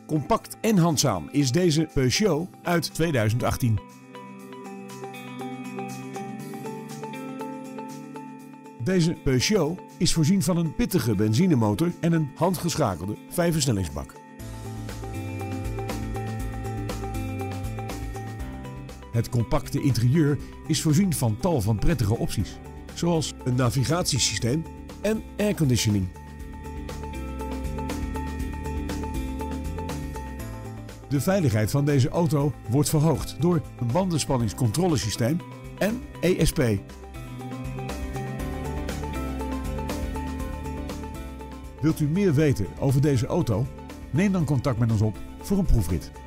Compact en handzaam is deze Peugeot uit 2018. Deze Peugeot is voorzien van een pittige benzinemotor en een handgeschakelde 5-versnellingsbak. Het compacte interieur is voorzien van tal van prettige opties, zoals een navigatiesysteem en airconditioning. De veiligheid van deze auto wordt verhoogd door een bandenspanningscontrolesysteem en ESP. Wilt u meer weten over deze auto? Neem dan contact met ons op voor een proefrit.